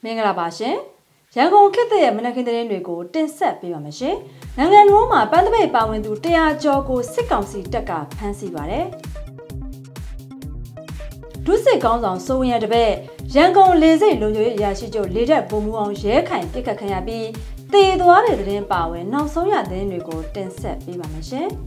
မင်္ဂလာပါရှင်ရန်ကုန်ခေတ်သစ်ရဲ့မနက်ခင်းသတင်းတွေကိုတင်ဆက်ပေးပါမယ်ရှင်နိုင်ငံတော်မှာပန်းသပိတ်ပါဝင်သူ100ကျော်ကိုစစ်ကောင်စီတပ်ကဖမ်းဆီးပါတယ်ဒုစစ်ကောင်းဆောင်စိုးဝင်းရတပည့်ရန်ကုန်လေဆိပ်လုံခြုံရေးအရာရှိချုပ်လေတပ်ဗိုလ်မှူးအောင်ရဲခိုင်ပြစ်ခတ်ခံရပြီးတည်သွားတဲ့သတင်းပါဝင်နောက်ဆုံးရသတင်းတွေကိုတင်ဆက်ပေးပါမယ်ရှင်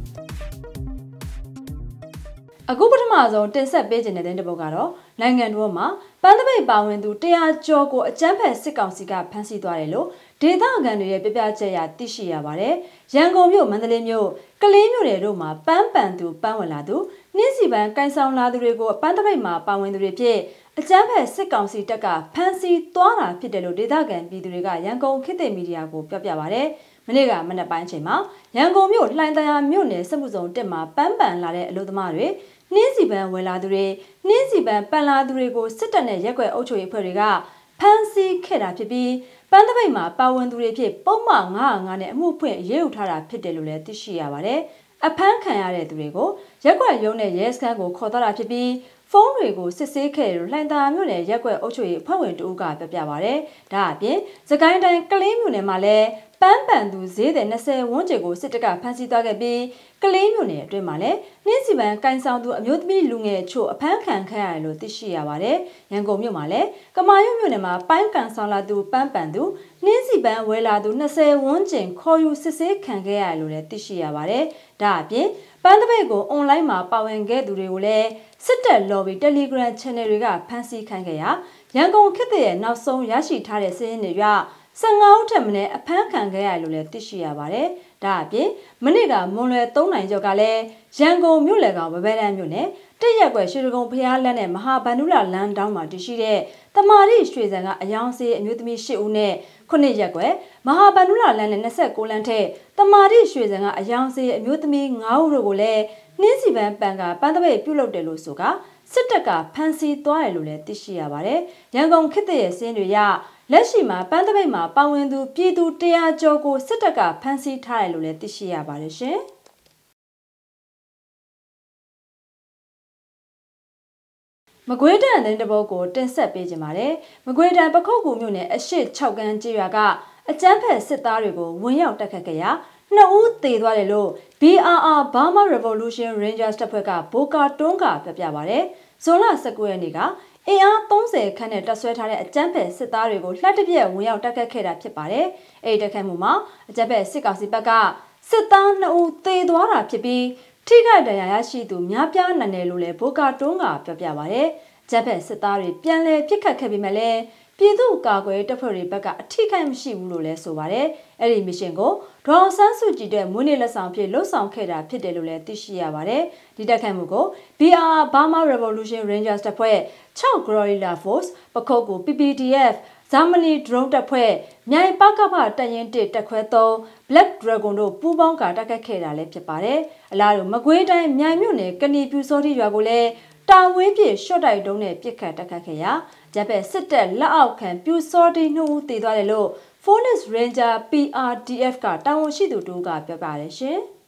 အခုပထမဆုံးတင်ဆက်ပေးခြင်းတဲ့တဲ့ပုတ်ကတော့နိုင်ငံတော်မှာပန်းသပိတ်ပါဝင်သူ100ကျော်ကိုအကြမ်းဖက်စစ်ကောင်စီကဖမ်းဆီးသွားတယ်လို့ဒေသခံတွေရဲ့ပြပြချက်အရသိရှိရပါတယ်။ရန်ကုန်မြို့မန္တလေးမြို့ကလေးမြို့တွေတို့မှာပန်းပန်သူပန်းဝင်လာသူနှင်းစီပန်းကန်ဆောင်လာသူတွေကိုပန်းသပိတ်မှာပါဝင်သူတွေဖြစ်အကြမ်းဖက်စစ်ကောင်စီတပ်ကဖမ်းဆီးသွားတာဖြစ်တယ်လို့ဒေသခံပြည်သူတွေကရန်ကုန်ခေတ်သစ်မီဒီယာကိုပြောပြပါတယ်။မနေ့ကမနက်ပိုင်းချိန်မှာရန်ကုန်မြို့လှိုင်သာယာမြို့နယ်စက်မှုဇုံ1မှာပန်းပန်လာတဲ့အလို့သမားတွေနှင်းစီပန်းဝယ်လာသူတွေနှင်းစီပန်းပန်လာသူတွေကိုစစ်တပ်နဲ့ရက်ွက်အုပ်ချုပ်ရေးအဖွဲ့တွေကဖမ်းဆီးခဲ့တာဖြစ်ပြီးပန်းသပိတ်မှာပါဝင်သူတွေဖြစ်ပုံမှန်905နဲ့အမှုဖွင့်ရေးယူထားတာဖြစ်တယ်လို့လည်းသိရှိရပါတယ်။အဖမ်းခံရတဲ့သူတွေကိုရက်ွက်ရုံးနဲ့ရဲစခန်းကိုခေါ်သွားတာဖြစ်ပြီးဖုန်းတွေကိုစစ်ဆေးခဲ့တယ်လို့လှိုင်သာမြို့နယ်ရက်ွက်အုပ်ချုပ်ရေးအဖွဲ့ဝင်တဦးကပြောပြပါတယ်။ဒါအပြင်စကိုင်းတိုင်းကလေးမြို့နယ်မှာလည်းပန်းပန်သူဈေးတဲ့20ဝန်းကျင်ကိုစစ်တပ်ကဖမ်းဆီးသွားခဲ့ပြီးကလေးမြို့နယ်အတွင်းမှာလည်းနှင်းစီပန်းကန်ဆောင်သူအမျိုးသမီးလူငယ်ချို့အဖမ်းခံခဲ့ရတယ်လို့သိရှိရပါတယ်။ရန်ကုန်မြို့မှာလည်းကမာရွတ်မြို့နယ်မှာပိုင်းကန်ဆောင်လာသူပန်းပန်သူနှင်းစီပန်းဝဲလာသူ20ဝန်းကျင်ခေါ်ယူစစ်ဆေးခံခဲ့ရတယ်လို့လည်းသိရှိရပါတယ်။ဒါအပြင်ပန်းသပိတ်ကိုအွန်လိုင်းမှာပါဝင်ခဲ့သူတွေကိုလည်းစစ်တပ် lobby Telegram channel တွေကဖမ်းဆီးခံခဲ့ရရန်ကုန်ခေတ်သစ်ရဲ့နောက်ဆုံးရရှိထားတဲ့စာရင်းတွေရ15ဦးထက်မနည်းအဖမ်းခံခဲ့ရလို့လည်းသိရှိရပါတယ်။ဒါအပြင်မနေ့ကမွန်လွယ်3နိုင်ကျော်ကလည်းရန်ကုန်မြို့လယ်ကောင်ဗဘဲတန်းမြို့နယ်တရက်ွယ်ရွှေဒဂုံဖျားလမ်းနဲ့မဟာဗန္ဓုလလမ်းတောင်းမှာတည်ရှိတဲ့တမာရီရွှေစံကအယောင်စေးအမျိုးသမီး8ဦးနဲ့9ရက်ွယ်မဟာဗန္ဓုလလမ်းနဲ့29လမ်းထက်တမာရီရွှေစံကအယောင်စေးအမျိုးသမီး9ဦးတို့ကိုလည်းနှင်းစီပန်းပန်ကပန်းသပိတ်ပြုလုပ်တယ်လို့ဆိုကစစ်တပ်ကဖမ်းဆီးသွားတယ်လို့လည်းသိရှိရပါတယ်။ရန်ကုန်ခေတ်သစ်ရဲ့စင်းတွေရလက်ရှိမှာပန်းသပိတ်မှာပါဝင်သူပြည်သူ100ကျော်ကိုစစ်တပ်ကဖမ်းဆီးထားတယ်လို့လည်းသိရှိရပါတယ်ရှင်။မကွေးတန်တဲ့တပုတ်ကိုတင်ဆက်ပေးကြပါမယ်။မကွေးတန်ပခုတ်ကူမြို့နယ်အရှိ6ကန်းကျေးရွာကအကြမ်းဖက်စစ်သားတွေကိုဝင်ရောက်တိုက်ခတ်ခဲ့ရာ2ဦးသေသွားတယ်လို့ BRR Burma Revolution Rangers တပ်ဖွဲ့ကဘိုကာတွန်းကပြောပြပါဗျ။ဇွန်လ19ရက်နေ့ကအင်အား30ခန်းနဲ့တပ်ဆွဲထားတဲ့အကြမ်းဖက်စစ်သားတွေကိုလှပ်တပြက်ဝင်ရောက်တိုက်ခတ်ခဲ့တာဖြစ်ပါတယ်။အဲဒီတိုက်ခိုက်မှုမှာအကြမ်းဖက်စစ်ကောင်စီဘက်ကစစ်သား2ဦးသေသွားတာဖြစ်ပြီးထိခိုက်ဒဏ်ရာရရှိသူများပြားနိုင်တယ်လို့လည်းဘိုကာတွန်းကပြောပြပါဗျ။အကြမ်းဖက်စစ်သားတွေပြန်လည်ပစ်ခတ်ခဲ့ပြီးမှလည်းပြည်သူ့ကာကွယ်တပ်ဖွဲ့တွေဘက်ကအထိခိုက်မရှိဘူးလို့လည်းဆိုပါတယ်။အဲ့ဒီမစ်ရှင်ကိုဒေါ်ဆန်းစုကြည်တဲ့မွေးနေ့လက်ဆောင်ဖြစ်လှုပ်ဆောင်ခဲ့တာဖြစ်တယ်လို့လည်းသိရှိရပါတယ်။ဒီတိုက်ခိုက်မှုကို BRR Burma Revolution Rangers တပ်ဖွဲ့6 Guerrilla Force ပခုတ်ကို PPDF Germany Drone တပ်ဖွဲ့မြိုင်ပကဖတပ်ရင်း1တပ်ခွဲ3 Black Dragon တို့ပူးပေါင်းကတိုက်ခိုက်ခဲ့တာလည်းဖြစ်ပါတယ်။အလားတူမကွေးတိုင်းမြိုင်မြို့နယ်ကဏီပြူစောတိရွာကိုလည်းတာဝင်းပြည့်ရှော့တိုက်တုံးနဲ့ပြစ်ခတ်တိုက်ခတ်ခဲ့ရာဂျပန်စစ်တပ်လက်အောက်ခံပြူစောတိ2ဦးသေသွားတယ်လို့ Forest Ranger PRDF ကတာဝန်ရှိသူတို့ကပြောပါတယ်ရှင်။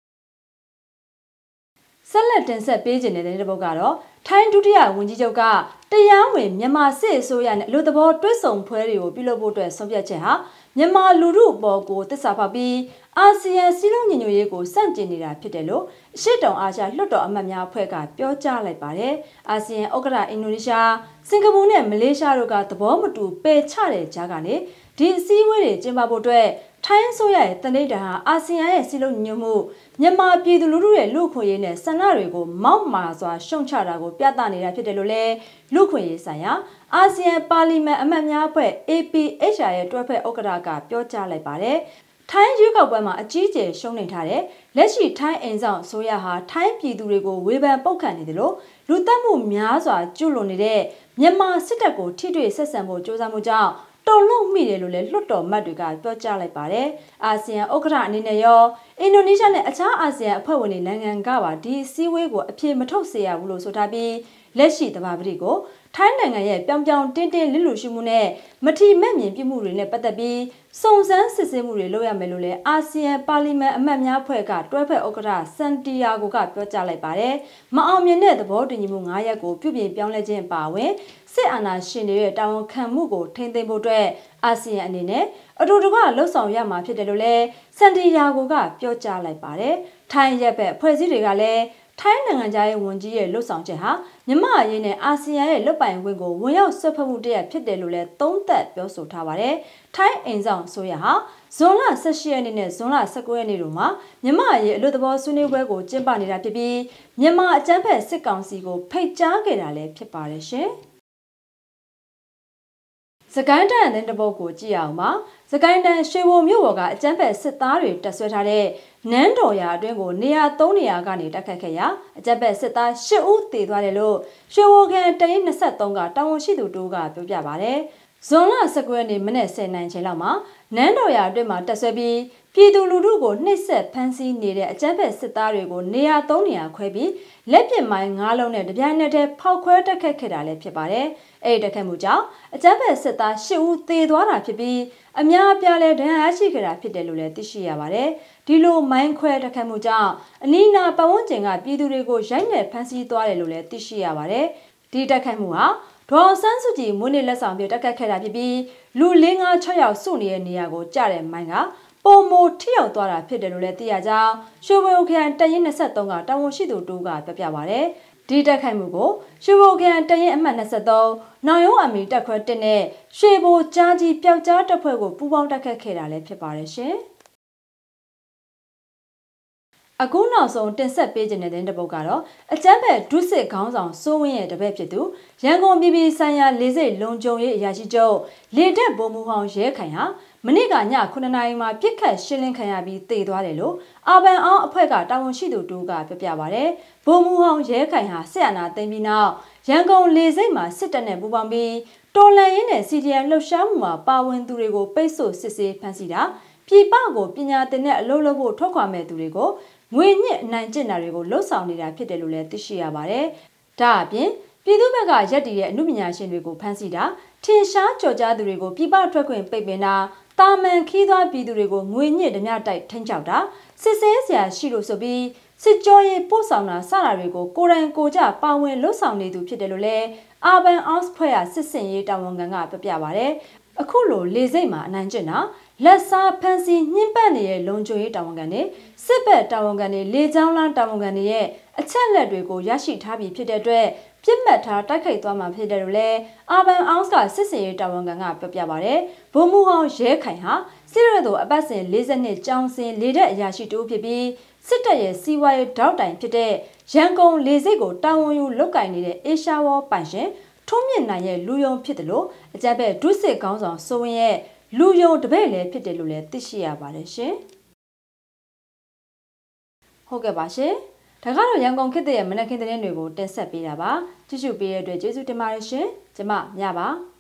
ဆက်လက်တင်ဆက်ပေးခြင်းတဲ့ပုတ်ကတော့ထိုင်းဒုတိယဝန်ကြီးချုပ်ကတရားဝင်မြန်မာစစ်အစိုးရနဲ့အလို့သဘောတွဲဆုံဖွဲတွေကိုပြုလုပ်ဖို့အတွက်ဆုံးဖြတ်ချက်ဟာမြန်မာလူထုအပေါ်ကိုတစ္ဆာဖောက်ပြီးအာဆီယံစည်းလုံးညီညွတ်ရေးကိုစန့်ကျင်နေတာဖြစ်တယ်လို့အရှေ့တောင်အာရှလွှတ်တော်အမတ်များအဖွဲ့ကပြောကြားလိုက်ပါတယ်။အာဆီယံဥက္ကဋ္ဌအင်ဒိုနီးရှားစင်ကာပူနဲ့မလေးရှားတို့ကသဘောမတူပယ်ချတဲ့ကြားကနေဒီအစည်းအဝေးတွေကျင်းပဖို့အတွက်ထိုင်းအစိုးရရဲ့တနိဒာဟာအာဆီယံရဲ့စည်းလုံးညီညွတ်မှုမြန်မာပြည်သူလူထုရဲ့လူ့ခွင့်ရေးနဲ့ဆန္ဒတွေကိုမောက်မာစွာရှုံချတာကိုပြသနေတာဖြစ်တယ်လို့လည်းလူ့ခွင့်ရေးဆိုင်ရာအာဆီယံပါလီမန်အမတ်များအဖွဲ့ APHR ရဲ့တွဲဖက်ဥက္ကဋ္ဌကပြောကြားလိုက်ပါတယ်။ထိုင်းရွေးကောက်ပွဲမှာအကြီးအကျယ်ရှုံးနိမ့်ထားတဲ့လက်ရှိထိုင်းအိမ်ဆောင်အစိုးရဟာထိုင်းပြည်သူတွေကိုဝေဖန်ပုတ်ခတ်နေတယ်လို့လူသက်မှုများစွာကျူးလွန်နေတဲ့မြန်မာစစ်တပ်ကိုထိတွေ့ဆက်ဆံဖို့ကြိုးစားမှုကြောင့်တုံ့လုံမိတယ်လို့လည်းလွှတ်တော်မတ်တွေကပြောကြားလိုက်ပါတယ်။အာဆီယံဥက္ကဋ္ဌအနေနဲ့ရောအင်ဒိုနီးရှားနဲ့အခြားအာဆီယံအဖွဲ့ဝင်တွေနိုင်ငံကပါဒီစည်းဝေးကိုအပြေမထုတ်စေရဘူးလို့ဆိုထားပြီးလက်ရှိသဘာပတိကိုထိုင်းနိုင်ငံရဲ့ပြောင်ပြောင်တင်းတင်းလစ်လူရှိမှုနဲ့မထီမဲ့မြင်ပြမှုတွေနဲ့ပတ်သက်ပြီးစုံစမ်းစစ်ဆေးမှုတွေလုပ်ရမယ်လို့လည်းအာဆီယံပါလီမန်အမတ်များဖွဲ့ကတွဲဖက်ဥက္ကဋ္ဌစန်တီယာဂိုကပြောကြားလိုက်ပါတယ်။မအောင်မြင်တဲ့သဘောတူညီမှု9ရပ်ကိုပြုပြင်ပြောင်းလဲခြင်းပါဝင်စစ်အာဏာရှင်တွေရဲ့တာဝန်ခံမှုကိုထိန်းသိမ်းဖို့အတွက်အာဆီယံအနေနဲ့အတူတကွလှုပ်ဆောင်ရမှာဖြစ်တယ်လို့လည်းစန်တီယာဂိုကပြောကြားလိုက်ပါတယ်။ထိုင်းရပ်ဘက်အဖွဲ့အစည်းတွေကလည်းထိုင်းနိုင်ငံသားရဲ့ဝန်ကြီးရဲ့လှုပ်ဆောင်ချက်ဟာမြန်မာအရေးနဲ့အာဆီယံရဲ့လွတ်ပိုင်ခွင့်ကိုဝင်ရောက်ဆွတ်ဖက်မှုတရဖြစ်တယ်လို့လည်းသုံးသပ်ပြောဆိုထားပါတယ်။ထိုင်းအိမ်ဆောင်ဆိုရဟာဇွန်လ18ရက်နေ့နဲ့ဇွန်လ19ရက်နေ့တို့မှာမြန်မာအရေးအလွတ်သဘောဆွေးနွေးပွဲကိုကျင်းပနေတာဖြစ်ပြီးမြန်မာအကြမ်းဖက်စစ်ကောင်စီကိုဖိတ်ကြားခဲ့တာလည်းဖြစ်ပါတယ်ရှင်။စကိုင်းတိုင်းတဲ့တပုတ်ကိုကြည့်အောင်ပါ။စကိုင်းတိုင်းရွှေဘိုမြို့ပေါ်ကအကြမ်းဖက်စစ်သားတွေတပ်ဆွဲထားတဲ့နန်းတော်ရာအတွင်းကိုနေရာ3နေရာကနေတိုက်ခတ်ခဲ့ရာအကြမ်းဖက်စစ်သား10ဦးသေသွားတယ်လို့ရွှေဘိုကန်တရင်23ကတာဝန်ရှိသူတို့ကပြောပြပါဗျ။ဇွန်လ19ရက်နေ့မနေ့10နိုင်ချိန်လောက်မှာနန်းတော်ရာအတွင်းမှာတပ်ဆွဲပြီးပြည်သူလူထုကိုနှိပ်စက်ဖမ်းဆီးနေတဲ့အကြမ်းဖက်စစ်သားတွေကိုနေရာ3နေရာခွဲပြီးလက်ပစ်မိုင်း9လုံးနဲ့တပြိုင်နက်တည်းဖောက်ခွဲတိုက်ခတ်ခဲ့တာလည်းဖြစ်ပါတယ်။အဲဒီတိုက်ခတ်မှုကြောင့်အကြမ်းဖက်စစ်သား10ဦးသေသွားတာဖြစ်ပြီးအများအပြားလည်းဒဏ်ရာရှိခဲ့တာဖြစ်တယ်လို့လည်းသိရှိရပါတယ်။ဒီလိုမိုင်းခွဲတိုက်ခတ်မှုကြောင့်အနီးနားပတ်ဝန်းကျင်ကပြည်သူတွေကိုရိုက်နှက်ဖမ်းဆီးသွားတယ်လို့လည်းသိရှိရပါတယ်။ဒီတိုက်ခတ်မှုဟာဒေါ်ဆန်းစုကြည်မွေးနေ့လက်ဆောင်ပြတိုက်ခတ်ခဲ့တာဖြစ်ပြီးလူ4-5-6ယောက်စုနေတဲ့နေရာကိုကြားတဲ့မိုင်းကပုံမထိရောက်သွားတာဖြစ်တယ်လို့လည်းသိရကြောင်းရွှေဘိုခရိုင်တရင်23ကတာဝန်ရှိသူတို့ကပြောပြပါဗျ။ဒီတက်ခိုက်မှုကိုရွှေဘိုခရိုင်တရင်အမှတ်23နောင်ရုံးအမီတက်ခွဲ1နဲ့ရွှေဘိုကြားကြီးပျောက်ကြားတပ်ဖွဲ့ကိုပူးပေါင်းတက်ခတ်ခဲ့တာလည်းဖြစ်ပါတယ်ရှင်။အခုနောက်ဆုံးတင်ဆက်ပေးခြင်းတဲ့တပုတ်ကတော့အကျန်းဖက်ဒုစစ်ခေါင်းဆောင်စိုးဝင်းရဲ့တပည့်ဖြစ်သူရန်ကုန်ပြည်ပြည်ဆိုင်ရာလေဆိပ်လုံခြုံရေးအရာရှိချုပ်လေတပ်ဗိုလ်မှူးဟောင်းရဲခိုင်ဟာမနေ့ကည9နာရီမှာပြစ်ခတ်ရှင်းလင်းခံရပြီးသေသွားတယ်လို့အာဘန်အောင်အဖွဲ့ကတာဝန်ရှိသူတို့ကပြောပြပါဗျ။ဗိုလ်မှူးဟောင်းရဲခိုင်ဟာဆက်အာဏာသိမ်းပြီးနောက်ရန်ကုန်လေဆိပ်မှာစစ်တပ်နဲ့ပူးပေါင်းပြီးတော်လှန်ရေးနဲ့ CDM လှုပ်ရှားမှုမှာပါဝင်သူတွေကိုပိတ်ဆို့စစ်ဆေးဖမ်းဆီးတာပြည်ပကိုပညာသင်တဲ့အလုပ်လုပ်ဖို့ထွက်ခွာမဲ့သူတွေကိုငွေညစ်အနိုင်ကျင့်တာတွေကိုလှုပ်ဆောင်နေတာဖြစ်တယ်လို့လည်းသိရှိရပါတယ်။ဒါအပြင်ပြည်သူ့ဘက်ကရက်တည်တဲ့အမှုပညာရှင်တွေကိုဖမ်းဆီးတာထင်ရှားကြော်ကြားသူတွေကိုပြည်ပထွက်ခွင့်ပိတ်ပင်တာတာမန်ခီးသွားပြည်သူတွေကိုငွေညစ်ဓမြတိုက်ထိန်းချောက်တာစစ်ဆေးစရာရှိလို့ဆိုပြီးစစ်ကြောရေးပို့ဆောင်တာစတာတွေကိုကိုယ်တိုင်ကိုကြပါဝင်လှုပ်ဆောင်နေသူဖြစ်တယ်လို့လည်းအာဘန်အော့စ်ဖွဲ့ရစစ်စင်ရေးတာဝန်ခံကပြောပြပါဗျ။အခုလိုလေစိတ်မှာအနိုင်ကျင့်တာလက်စားဖန်စီညှဉ်းပန်းနေတဲ့လုံခြုံရေးတာဝန်ခံတွေစစ်ဘက်တာဝန်ခံတွေလေကြောင်းလမ်းတာဝန်ခံတွေရဲ့အချက်လက်တွေကိုရရှိထားပြီးဖြစ်တဲ့အတွက်ပြစ်မှတ်ထားတိုက်ခိုက်သွားမှာဖြစ်တယ်လို့လည်းအာဘန်အော့စ်ကစစ်စင်ရေးတာဝန်ခံကပြောပြပါဗျ။ဗိုလ်မှူးဟောင်းရဲခိုင်ဟာစစ်ရဲတို့အပတ်စဉ်42ကျောင်းစင်လေတပ်အရာရှိတူဖြစ်ပြီးစစ်တပ်ရဲ့စီးပွားရေးတောက်တိုင်ဖြစ်တဲ့ရန်ကုန်လေဆိပ်ကိုတာဝန်ယူလုပ်ကင်နေတဲ့အေရှာဝေါ်ပိုင်ရှင်ထုံးမြင့်နိုင်ရဲ့လူယုံဖြစ်တယ်လို့အကြမ်းဖက်ဒုစစ်ခေါင်းဆောင်စိုးဝင်းရဲ့လူယုံတပည့်လည်းဖြစ်တယ်လို့လည်းသိရှိရပါတယ်ရှင်။ဟုတ်ကဲ့ပါရှင်။ဒါကတော့ရန်ကုန်ခေတ်ရဲ့မနက်ခင်းသတင်းတွေကိုတင်ဆက်ပေးတာပါ။ကြည့်ရှုပေးတဲ့အတွက်ကျေးဇူးတင်ပါတယ်ရှင်။ကျွန်မမြပါ။